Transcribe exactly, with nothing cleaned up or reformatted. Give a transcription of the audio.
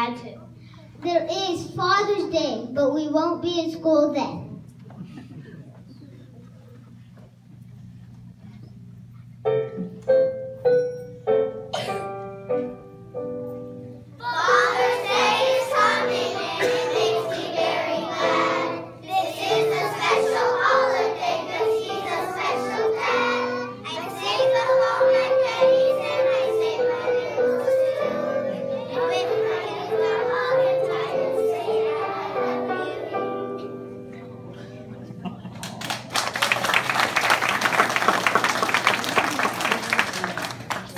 had to. There is Father's Day, but we won't be in school then.